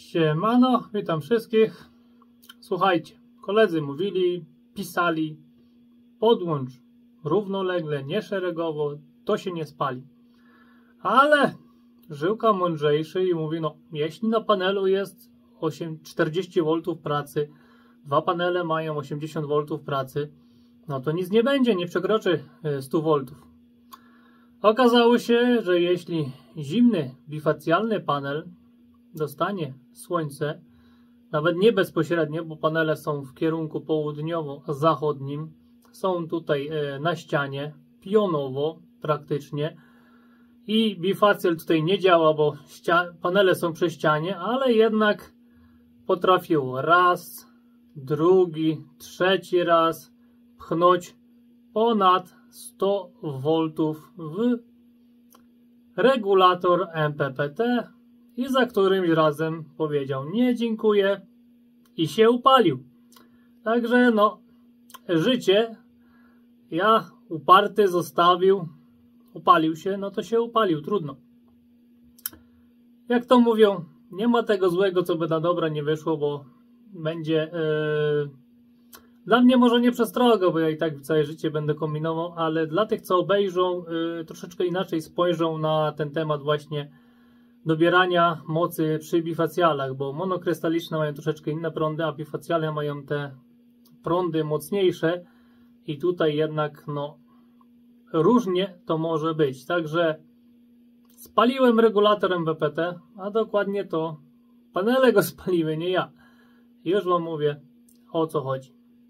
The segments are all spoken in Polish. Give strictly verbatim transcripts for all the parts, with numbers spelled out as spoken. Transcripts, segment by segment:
Siemano, witam wszystkich. Słuchajcie, koledzy mówili, pisali, podłącz równolegle, nie szeregowo, to się nie spali. Ale Żyłka mądrzejszy i mówi, no jeśli na panelu jest czterdzieści woltów pracy, dwa panele mają osiemdziesiąt woltów pracy, no to nic nie będzie, nie przekroczy stu woltów. Okazało się, że jeśli zimny bifacjalny panel dostanie słońce, nawet nie bezpośrednio, bo panele są w kierunku południowo-zachodnim, są tutaj na ścianie, pionowo praktycznie, i bifacjal tutaj nie działa, bo panele są przy ścianie, ale jednak potrafił raz, drugi, trzeci raz pchnąć ponad sto woltów w regulator M P P T i za którymś razem powiedział nie dziękuję i się upalił. Także no, życie, ja uparty zostawił, upalił się, no to się upalił, trudno. Jak to mówią, nie ma tego złego, co by na dobra nie wyszło, bo będzie... Yy, dla mnie może nie przestroga, bo ja i tak całe życie będę kombinował, ale dla tych, co obejrzą, yy, troszeczkę inaczej spojrzą na ten temat właśnie dobierania mocy przy bifacjalach, bo monokrystaliczne mają troszeczkę inne prądy, a bifacjale mają te prądy mocniejsze i tutaj jednak no różnie to może być. Także spaliłem regulator M P P T, a dokładnie to panele go spaliły, nie ja. Już wam mówię, o co chodzi.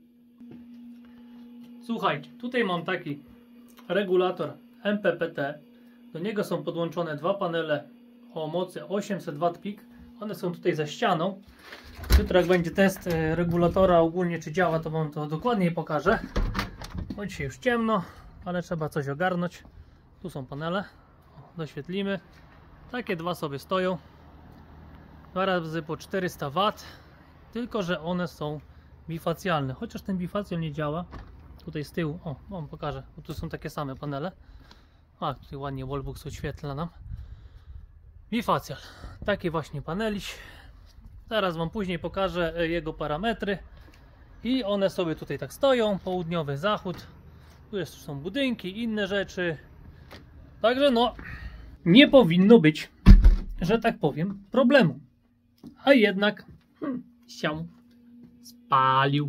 Słuchajcie, tutaj mam taki regulator M P P T. Do niego są podłączone dwa panele o mocy osiemset watów peak. One są tutaj za ścianą. Jutro jak będzie test regulatora ogólnie czy działa, to wam to dokładniej pokażę. Bo dzisiaj już ciemno, ale trzeba coś ogarnąć. Tu są panele. Doświetlimy. Takie dwa sobie stoją. Dwa razy po czterysta watów. Tylko że one są bifacjalne. Chociaż ten bifacjal nie działa. Tutaj z tyłu, o, wam pokażę. Bo tu są takie same panele. A, tutaj ładnie wallbox oświetla nam. Bifacjal. Taki właśnie paneliś. Zaraz wam później pokażę jego parametry. I one sobie tutaj tak stoją. Południowy zachód. Tu jest, są budynki, inne rzeczy. Także no, nie powinno być, że tak powiem, problemu. A jednak hmm, się spalił.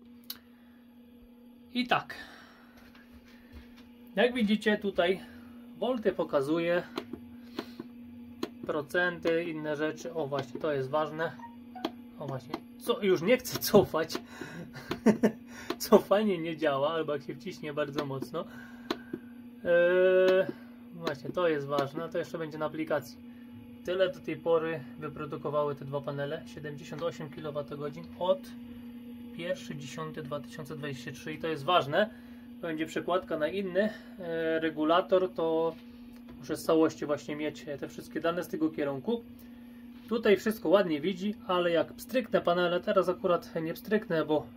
I tak. Jak widzicie tutaj wolty pokazuje. Procenty, inne rzeczy. O właśnie, to jest ważne. O właśnie, co, już nie chcę cofać. Cofanie nie działa, albo jak się wciśnie bardzo mocno. Eee, właśnie, to jest ważne. To jeszcze będzie na aplikacji. Tyle do tej pory wyprodukowały te dwa panele. siedemdziesiąt osiem kilowatogodzin od pierwszego dziesiątego dwa tysiące dwudziestego trzeciego. I to jest ważne. Będzie przekładka na inny e, regulator. To muszę z całości właśnie mieć te wszystkie dane z tego kierunku. Tutaj wszystko ładnie widzi, ale jak pstryknę panele, teraz akurat nie pstryknę, bo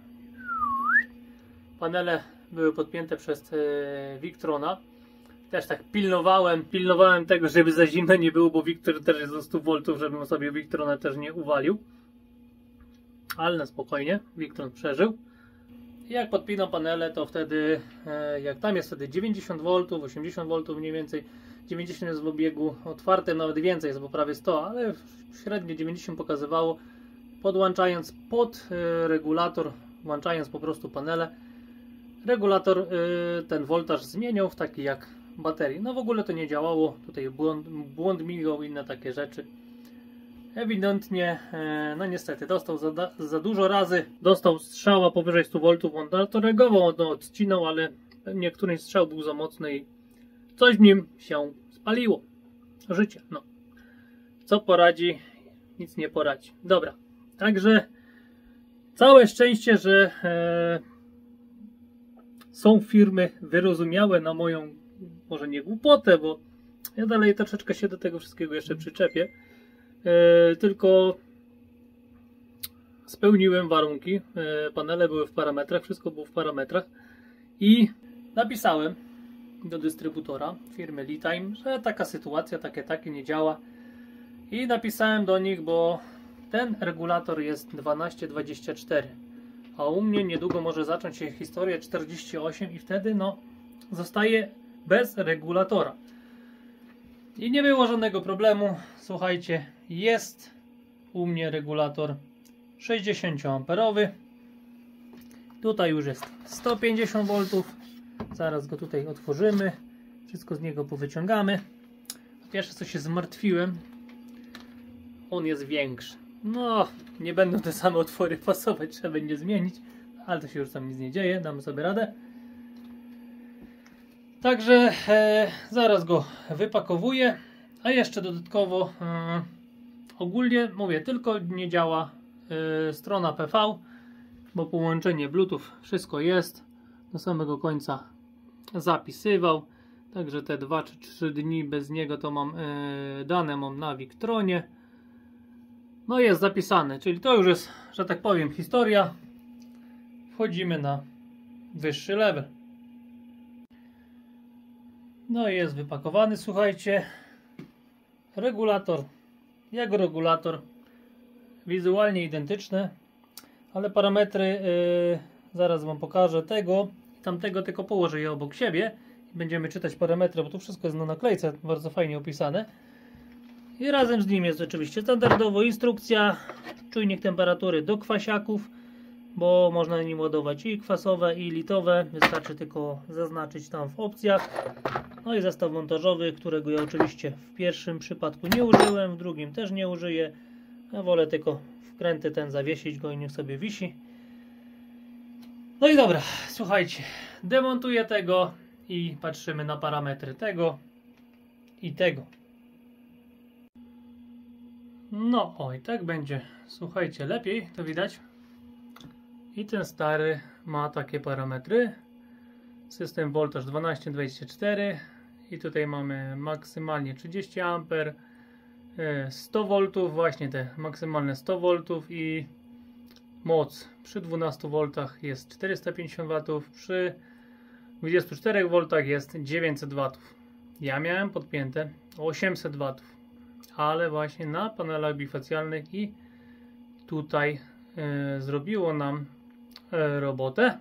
panele były podpięte przez e, Victrona. Też tak pilnowałem, pilnowałem tego, żeby za zimno nie było, bo Victor też jest do stu woltów, żebym sobie Victrona też nie uwalił. Ale na spokojnie, Victron przeżył. I jak podpinam panele, to wtedy, e, jak tam jest wtedy dziewięćdziesiąt woltów, osiemdziesiąt woltów mniej więcej, dziewięćdziesiąt jest w obiegu otwartym, nawet więcej, jest bo prawie sto, ale średnio dziewięćdziesiąt pokazywało. Podłączając pod e, regulator, włączając po prostu panele, regulator e, ten woltaż zmieniał w taki jak baterii. No w ogóle to nie działało, tutaj błąd, błąd migał, inne takie rzeczy. Ewidentnie, e, no niestety, dostał za, za dużo razy, dostał strzała powyżej stu woltów, on to reagował, on odcinał, ale niektóry strzał był za mocny i coś w nim się spaliło. Życie, no. Co poradzi? Nic nie poradzi. Dobra, także całe szczęście, że e, są firmy wyrozumiałe na moją, może nie głupotę, bo ja dalej troszeczkę się do tego wszystkiego jeszcze przyczepię. E, tylko spełniłem warunki, e, panele były w parametrach, wszystko było w parametrach i napisałem do dystrybutora firmy Litime, że taka sytuacja, takie, takie nie działa i napisałem do nich, bo ten regulator jest dwanaście dwadzieścia cztery, a u mnie niedługo może zacząć się historia czterdzieści osiem i wtedy no zostaje bez regulatora. I nie było żadnego problemu. Słuchajcie, jest u mnie regulator sześćdziesięcioamperowy. Tutaj już jest sto pięćdziesiąt woltów. Zaraz go tutaj otworzymy. Wszystko z niego powyciągamy. Pierwsze co się zmartwiłem, on jest większy. No, nie będą te same otwory pasować, trzeba będzie zmienić, ale to się już tam nic nie dzieje, damy sobie radę. Także e, zaraz go wypakowuję, a jeszcze dodatkowo e, ogólnie mówię, tylko nie działa e, strona P V, bo połączenie Bluetooth wszystko jest, do samego końca zapisywał. Także te dwa czy trzy dni bez niego to mam e, dane mam na Victronie. No jest zapisane, czyli to już jest, że tak powiem, historia. Wchodzimy na wyższy level. No i jest wypakowany, słuchajcie. Regulator, jak regulator, wizualnie identyczny, ale parametry yy, zaraz wam pokażę tego i tamtego, tylko położę je obok siebie. Będziemy czytać parametry, bo tu wszystko jest na naklejce, bardzo fajnie opisane. I razem z nim jest oczywiście standardowo instrukcja, czujnik temperatury do kwasiaków, bo można na nim ładować i kwasowe, i litowe. Wystarczy tylko zaznaczyć tam w opcjach. No i zestaw montażowy, którego ja oczywiście w pierwszym przypadku nie użyłem, w drugim też nie użyję. Ja wolę tylko wkręty ten zawiesić go i niech sobie wisi. No i dobra, słuchajcie, demontuję tego i patrzymy na parametry tego i tego. No oj, tak będzie, słuchajcie, lepiej to widać. I ten stary ma takie parametry. System voltaż dwanaście dwadzieścia cztery i tutaj mamy maksymalnie trzydzieści amperów, sto woltów, właśnie te maksymalne sto woltów i moc przy dwunastu woltach jest czterysta pięćdziesiąt watów, przy dwudziestu czterech woltach jest dziewięćset watów. Ja miałem podpięte osiemset watów, ale właśnie na panelach bifacjalnych i tutaj e, zrobiło nam e, robotę.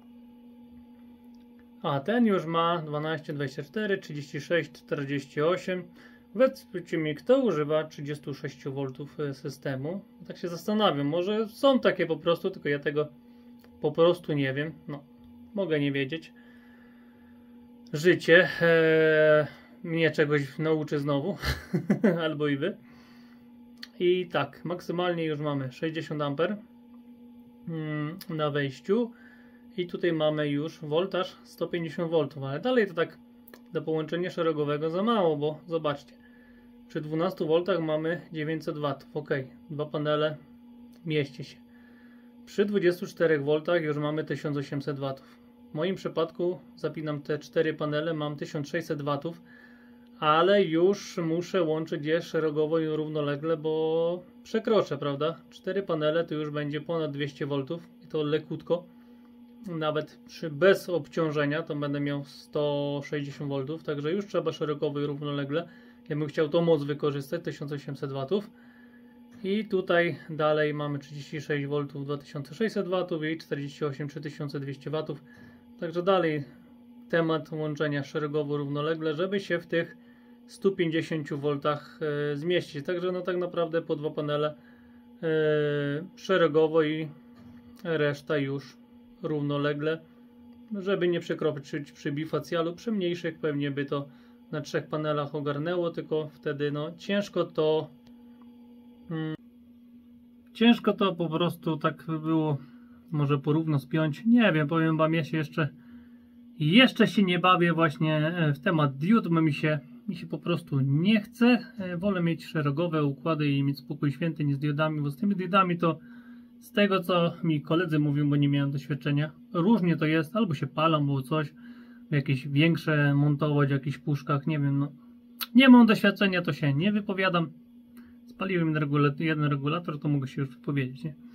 A ten już ma dwanaście dwadzieścia cztery, trzydzieści sześć czterdzieści osiem. Powiedzcie mi, kto używa trzydziestu sześciu woltów systemu? Tak się zastanawiam, może są takie po prostu, tylko ja tego po prostu nie wiem. No, mogę nie wiedzieć. Życie e, mnie czegoś nauczy znowu, albo i wy. I tak, maksymalnie już mamy sześćdziesiąt amperów mm, na wejściu. I tutaj mamy już woltaż sto pięćdziesiąt woltów, ale dalej to tak do połączenia szeregowego za mało, bo zobaczcie, przy dwunastu woltach mamy dziewięćset watów, ok, dwa panele mieści się. Przy dwudziestu czterech woltach już mamy tysiąc osiemset watów. W moim przypadku zapinam te cztery panele, mam tysiąc sześćset watów, ale już muszę łączyć je szeregowo i równolegle, bo przekroczę, prawda? cztery panele to już będzie ponad dwieście woltów i to lekutko. Nawet przy bez obciążenia to będę miał sto sześćdziesiąt woltów, także już trzeba szeregowo i równolegle. Ja bym chciał tą moc wykorzystać, tysiąc osiemset watów. I tutaj dalej mamy trzydzieści sześć woltów, dwa tysiące sześćset watów i czterdzieści osiem, trzy tysiące dwieście watów. Także dalej temat łączenia szeregowo równolegle, żeby się w tych stu pięćdziesięciu woltach e, zmieścić. Także no tak naprawdę po dwa panele e, szeregowo i reszta już równolegle, żeby nie przekroczyć przy bifacjalu. Przy mniejszych pewnie by to na trzech panelach ogarnęło, tylko wtedy no ciężko to hmm, ciężko to po prostu tak by było może porówno spiąć. Nie wiem, powiem wam, ja się jeszcze jeszcze się nie bawię właśnie w temat diod, bo mi się, mi się po prostu nie chce. Wolę mieć szeregowe układy i mieć spokój święty niż z diodami, bo z tymi diodami to z tego co mi koledzy mówią, bo nie miałem doświadczenia, różnie to jest, albo się palą, albo coś, jakieś większe montować w jakichś puszkach, nie wiem, no. Nie mam doświadczenia, to się nie wypowiadam. Spaliłem jeden regulator, to mogę się już wypowiedzieć, nie?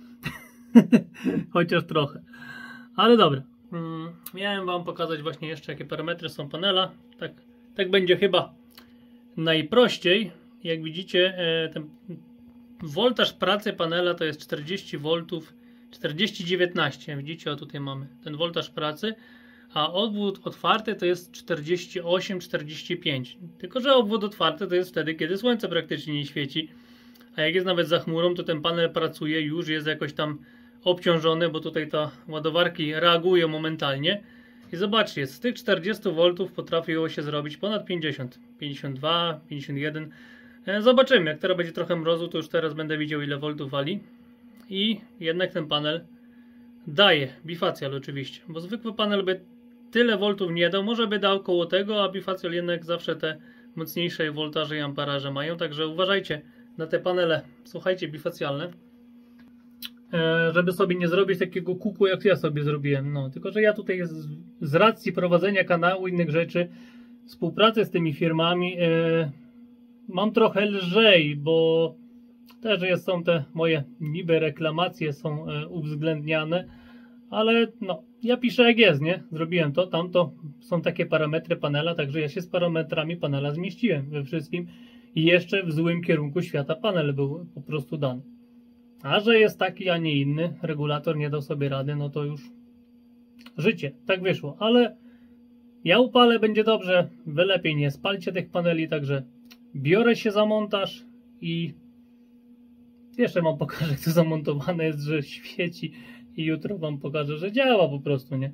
Chociaż trochę. Ale dobra. Hmm, miałem wam pokazać właśnie jeszcze, jakie parametry są panela. Tak, tak będzie chyba najprościej. Jak widzicie, ten Woltaż pracy panela to jest czterdzieści woltów, czterdzieści dziewiętnaście. Widzicie, o tutaj mamy ten woltaż pracy, a obwód otwarty to jest czterdzieści osiem czterdzieści pięć. Tylko że obwód otwarty to jest wtedy, kiedy słońce praktycznie nie świeci, a jak jest nawet za chmurą, to ten panel pracuje, już jest jakoś tam obciążony, bo tutaj te ładowarki reagują momentalnie. I zobaczcie, z tych czterdziestu woltów potrafiło się zrobić ponad pięćdziesiąt, pięćdziesiąt dwa, pięćdziesiąt jeden. Zobaczymy, jak teraz będzie trochę mrozu, to już teraz będę widział, ile voltów wali. I jednak ten panel daje, bifacjal oczywiście, bo zwykły panel by tyle voltów nie dał, może by dał koło tego, a bifacjal jednak zawsze te mocniejsze voltaże i amperaże mają, także uważajcie na te panele, słuchajcie, bifacjalne, żeby sobie nie zrobić takiego kuku, jak ja sobie zrobiłem. No, tylko że ja tutaj z, z racji prowadzenia kanału i innych rzeczy, współpracy z tymi firmami, yy, mam trochę lżej, bo też jest, są te moje niby reklamacje są yy, uwzględniane, ale no, ja piszę jak jest, nie? Zrobiłem to, tamto, są takie parametry panela, także ja się z parametrami panela zmieściłem we wszystkim i jeszcze w złym kierunku świata panel był po prostu dany. A że jest taki, a nie inny, regulator nie dał sobie rady, no to już życie, tak wyszło. Ale ja upalę, będzie dobrze, wy lepiej nie spalcie tych paneli, także biorę się za montaż i jeszcze wam pokażę, co zamontowane jest, że świeci i jutro wam pokażę, że działa po prostu, nie?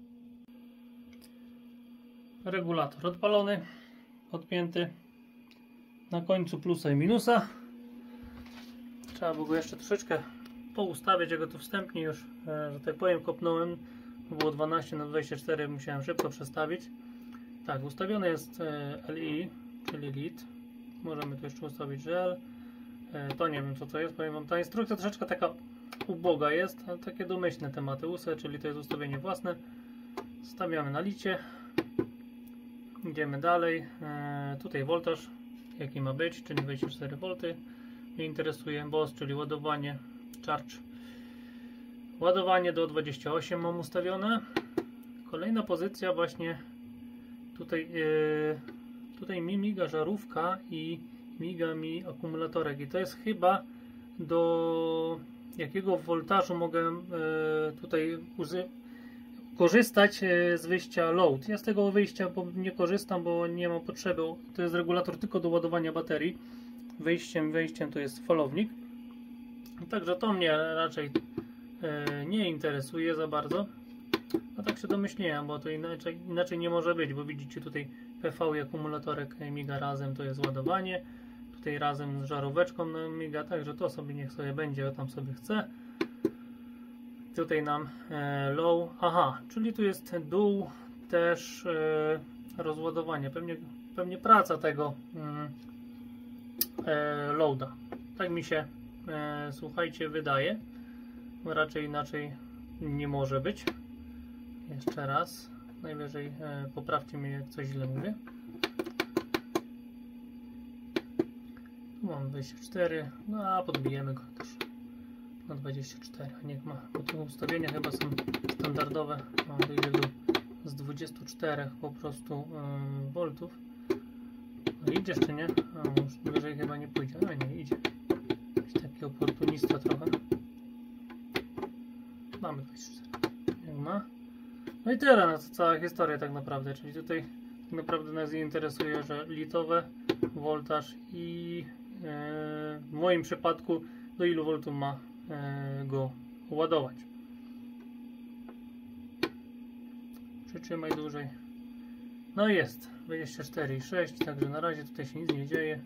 Regulator odpalony, podpięty, na końcu plusa i minusa. Trzeba było go jeszcze troszeczkę poustawiać, jak go tu wstępnie już, że tak powiem, kopnąłem. Było dwanaście na dwadzieścia cztery, musiałem szybko przestawić. Tak, ustawiony jest L I, czyli L I D. Możemy tu jeszcze ustawić żel. To nie wiem, co to jest, powiem wam, ta instrukcja troszeczkę taka uboga jest, ale takie domyślne tematy U S E, czyli to jest ustawienie własne. Stawiamy na licie. Idziemy dalej. Tutaj voltaż, jaki ma być, czyli dwadzieścia cztery wolty. Mnie interesuje B O S, czyli ładowanie, charge. Ładowanie do dwudziestu ośmiu mam ustawione. Kolejna pozycja właśnie tutaj, yy, tutaj mi miga żarówka i miga mi akumulatorek i to jest chyba do jakiego woltażu mogę yy, tutaj korzystać z wyjścia load. Ja z tego wyjścia nie korzystam, bo nie mam potrzeby. To jest regulator tylko do ładowania baterii. Wyjściem, wejściem to jest falownik. Także to mnie raczej e, nie interesuje za bardzo. A tak się domyśliłem, bo to inaczej, inaczej nie może być, bo widzicie tutaj P V i akumulatorek miga razem, to jest ładowanie. Tutaj razem z żaróweczką miga, także to sobie niech sobie będzie, ja tam sobie chcę. Tutaj nam e, low, aha, czyli tu jest dół też e, rozładowanie, pewnie, pewnie praca tego mm, e, loada. Tak mi się, e, słuchajcie, wydaje. Raczej inaczej nie może być. Jeszcze raz. Najwyżej e, poprawcie mnie, jak coś źle mówię. Tu mam dwadzieścia cztery, no a podbijemy go też na dwadzieścia cztery. Niech ma, bo te ustawienia chyba są standardowe. Mam do z dwudziestu czterech po prostu e, voltów. No idziesz czy nie? A, już wyżej chyba nie pójdzie. No nie idzie. Jakiś taki oportunista trochę. Mamy dwadzieścia cztery. Jak ma. No i tyle, no to cała historia tak naprawdę. Czyli tutaj tak naprawdę nas interesuje, że litowe, voltaż i e, w moim przypadku do ilu voltów ma e, go ładować. Przytrzymaj dłużej. No jest dwadzieścia cztery i sześć, także na razie tutaj się nic nie dzieje.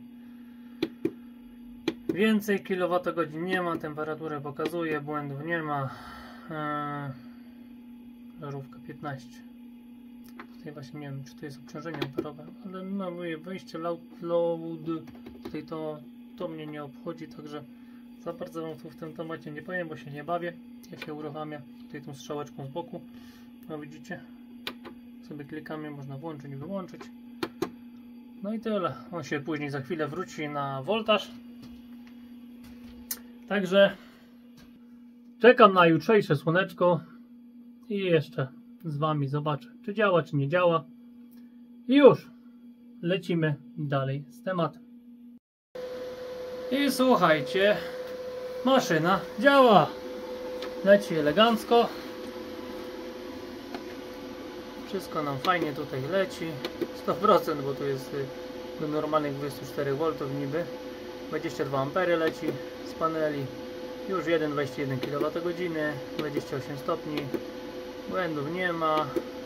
Więcej kilowatogodzin nie ma, temperaturę pokazuje, błędów nie ma. Eee, żarówka piętnaście. Tutaj właśnie nie wiem, czy to jest obciążenie amperowe, ale no wejście load, load tutaj to, to mnie nie obchodzi, także za bardzo wam tu w tym temacie nie powiem, bo się nie bawię. Ja się uruchamiam tutaj tą strzałeczką z boku. No widzicie? Sobie klikamy, można włączyć i wyłączyć. No i tyle. On się później za chwilę wróci na voltaż. Także czekam na jutrzejsze słoneczko i jeszcze z wami zobaczę, czy działa, czy nie działa. I już lecimy dalej z tematem. I słuchajcie, Maszyna działa. Leci elegancko. Wszystko nam fajnie tutaj leci. sto procent, bo tu jest do normalnych dwudziestu czterech woltów niby. dwadzieścia dwa ampery leci z paneli. Już jeden przecinek dwadzieścia jeden kilowatogodziny. dwadzieścia osiem stopni. Błędów nie ma.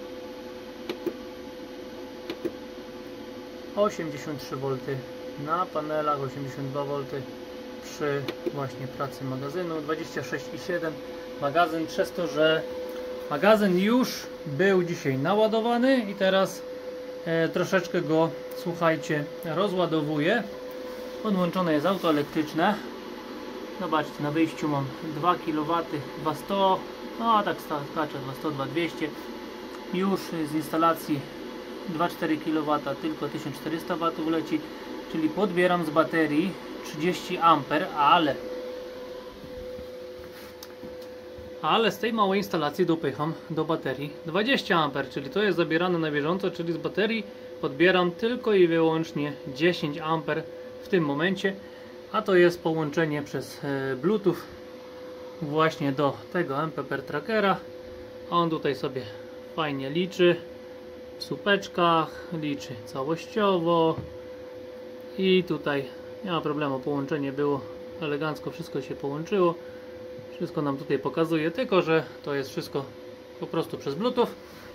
osiemdziesiąt trzy wolty na panelach, osiemdziesiąt dwa wolty przy właśnie pracy magazynu, dwadzieścia sześć i siedem magazyn, przez to, że magazyn już był dzisiaj naładowany i teraz e, troszeczkę go, słuchajcie, rozładowuję. Podłączone jest auto elektryczne. Zobaczcie, na wyjściu mam dwa kilowatowe, dwa sto, no tak skacze, dwa sto, dwa dwieście. Już z instalacji dwa przecinek cztery kilowata tylko tysiąc czterysta watów leci, czyli podbieram z baterii trzydzieści amperów, ale ale z tej małej instalacji dopycham do baterii dwadzieścia amperów, czyli to jest zabierane na bieżąco, czyli z baterii podbieram tylko i wyłącznie dziesięć amperów w tym momencie, a to jest połączenie przez Bluetooth właśnie do tego M P P trackera. On tutaj sobie fajnie liczy w słupeczkach, liczy całościowo i tutaj nie ma problemu, połączenie było elegancko, wszystko się połączyło, wszystko nam tutaj pokazuje, tylko że to jest wszystko po prostu przez Bluetooth.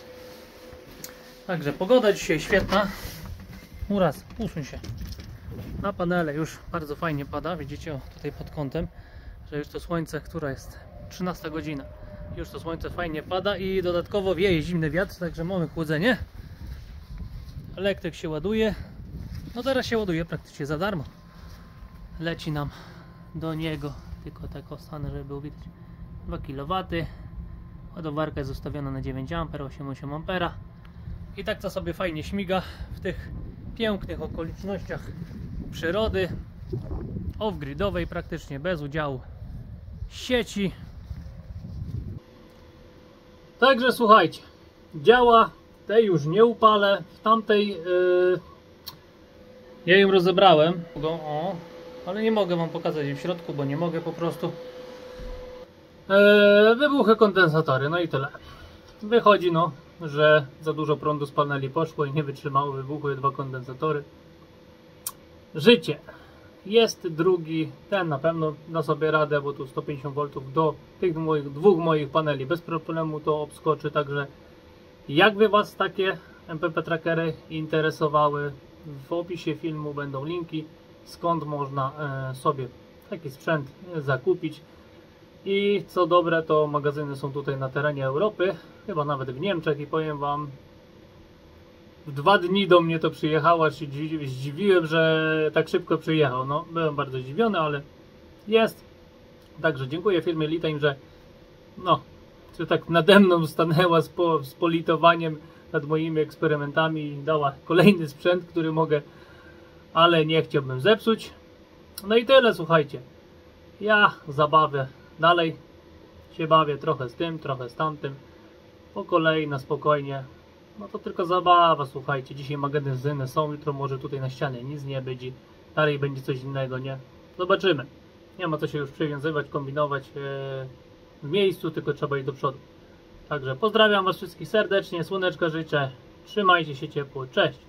Także pogoda dzisiaj świetna. Uraz, usuń się. Na panele już bardzo fajnie pada, widzicie o, tutaj pod kątem, że już to słońce, która jest trzynasta godzina, już to słońce fajnie pada i dodatkowo wieje zimny wiatr, także mamy chłodzenie. Elektryk się ładuje, no teraz się ładuje praktycznie za darmo. Leci nam do niego, tylko tak ostanę, żeby było widać, dwa kilowatowe. Ładowarka jest ustawiona na dziewięć amperów, osiem przecinek osiem ampera. I tak to sobie fajnie śmiga w tych pięknych okolicznościach przyrody off-gridowej, praktycznie bez udziału sieci. Także słuchajcie, działa, tej już nie upalę, w tamtej yy, ja ją rozebrałem, o, ale nie mogę wam pokazać jej w środku, bo nie mogę po prostu. Yy, wybuchy kondensatory, no i tyle. Wychodzi no, że za dużo prądu z paneli poszło i nie wytrzymało, wybuchły dwa kondensatory. Życie. Jest drugi, ten na pewno da sobie radę, bo tu sto pięćdziesiąt woltów do tych moich, dwóch moich paneli bez problemu to obskoczy, także jakby was takie M P P trackery interesowały, w opisie filmu będą linki, skąd można e, sobie taki sprzęt zakupić. I co dobre, to magazyny są tutaj na terenie Europy, chyba nawet w Niemczech, i powiem wam, w dwa dni do mnie to przyjechało, się zdziwiłem, że tak szybko przyjechał. No, byłem bardzo zdziwiony, ale jest. Także dziękuję firmie Litime, że no, że tak nade mną stanęła z, po, z politowaniem nad moimi eksperymentami i dała kolejny sprzęt, który mogę, ale nie chciałbym zepsuć. No i tyle, słuchajcie. Ja zabawę dalej się bawię, trochę z tym, trochę z tamtym, po kolei, na spokojnie. No to tylko zabawa, słuchajcie. Dzisiaj magazyny są, jutro może tutaj na ścianie nic nie będzie, dalej będzie coś innego, nie? Zobaczymy. Nie ma co się już przywiązywać, kombinować w miejscu, tylko trzeba iść do przodu. Także pozdrawiam was wszystkich serdecznie, słoneczka życzę, trzymajcie się ciepło, cześć!